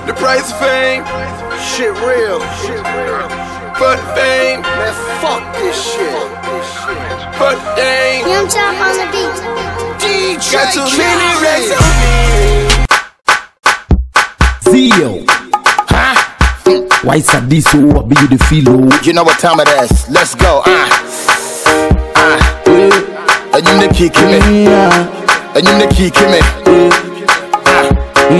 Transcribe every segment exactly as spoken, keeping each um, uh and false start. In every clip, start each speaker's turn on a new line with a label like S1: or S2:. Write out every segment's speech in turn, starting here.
S1: The price of fame,
S2: Shit real. Shit real.
S1: for the fame,
S2: Man, fuck this shit.
S1: for the dame.
S3: Young Chop on the beat.
S2: D J
S1: Got too many
S2: Khaled.
S1: racks on me.
S4: Zio,
S2: Huh?
S4: why is that this so what be the feel?
S2: You know what time it is. Let's go. Ah. Ah. And you the key, Kimmy. And you the key, Kimmy. Ah.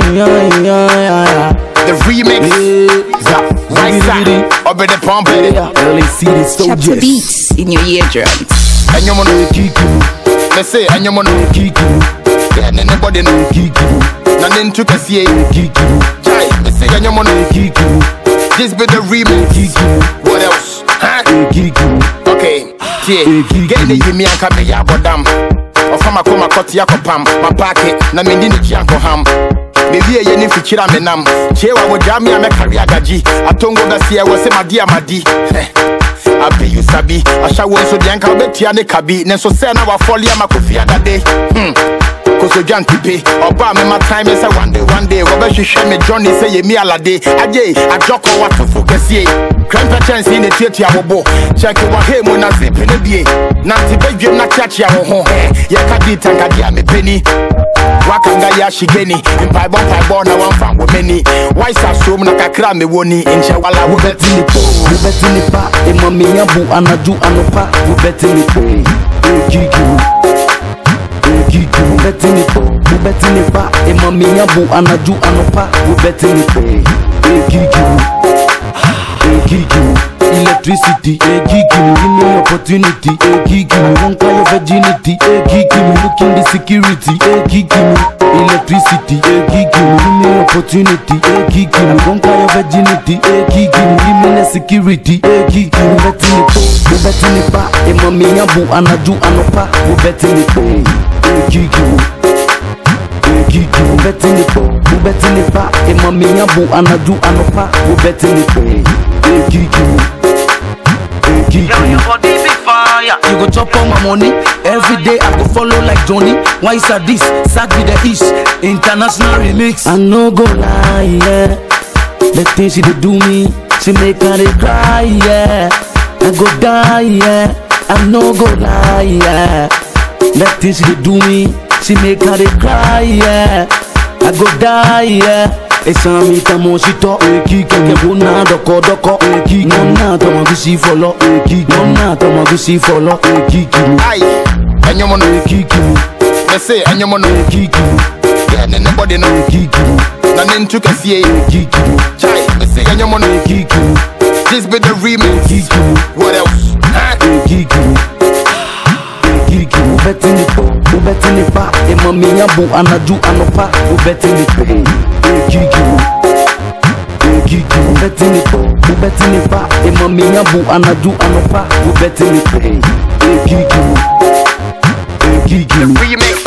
S2: The remix. Right side. Up in the pump.
S4: Early city
S5: Chapter
S4: soldiers.
S5: beats in your eardrums.
S2: And you wanna kick you. Let's say, and you wanna kick you. Yeah, anybody know kick you. Nothing to see kick you. Jai, let's say, and you wanna kick you. This be the remix. Kick you. What else? Huh? Kick you. Okay. Yeah. Get the Yimi and Kabeya Bodam. Or from a coma cotia copam. My packet. Na mendini chianco ham. Baby, a yen feature menam. Chewa would jam me a career gaji. A tongo that see I was a madia madi. I be you sabi. I shall want so young Kabetiane Kabi. Nenso Sena wa folia Makofia that day. Hmm. Cause you can't pay. Or buy me my time is a one day, one day. Robert should share me Johnny say ye me a la day. Ajay, I joke or what to focus ye. Grandpa chance in the theatre abo. Check you what him when I zip in the B. Nanti baby, not catch ya home. Yakadi Tangadia me penny. Wakanga ya shigeni. In Pai Bon Pai Bon, I want from many. Why so so much a cram me woni in Chawala who bet in the po.
S4: We bet in the pa, e mami yabu anaju anopa. We bet in the po, e kiki. E kiki, we bet in the po. We bet in the pa, e mami yabu anaju anopa. We bet in the po, e kiki. E kiki. Electricity, e kiki. Give me opportunity, e kiki. Won't call your virginity, e kiki. Looking the security, e kiki. Electricity, e kiki. Give me opportunity, e kiki. Won't call your virginity, e kiki. Give me the security, e kiki. We bet in the po, we bet in the pa. E mami yabu anaju anopa. We bet in the po, e kiki. E kiki. We bet in the po, we bet in the pa. E mami yabu anaju anopa. We bet in the po, e kiki.
S6: Yo, your body be fire.
S4: You go chop on my money. Every day I go follow like Johnny. Why is that this? Sack with the East. International remix. I no go lie, yeah. The things she dey do me, she make her dey cry, yeah. I go die, yeah. I no go lie, yeah. The things she dey do me, she make her dey cry, yeah. I go die, yeah. Esa mi tamo shito eki kenge bona doko doko eki nona tamo gusi follow eki nona tamo gusi follow eki kimu
S2: Aye, and you wanna
S4: eki kimu
S2: let's say, and you wanna
S4: eki kimu
S2: yeah, anybody know
S4: eki kimu
S2: nothing to see
S4: eki kimu
S2: Jai, let's say, and you wanna
S4: eki kimu
S2: this be the remix.
S4: eki kimu
S2: What else? Huh?
S4: eki kimu eki kimu ubetini po ubetini pa e mami yabu anaju anopa ubetini po eki kimu eki kimu ubetini po ubetini pa e mami yabu anaju anopa ubetini po eki kimu eki kimu
S2: Remix.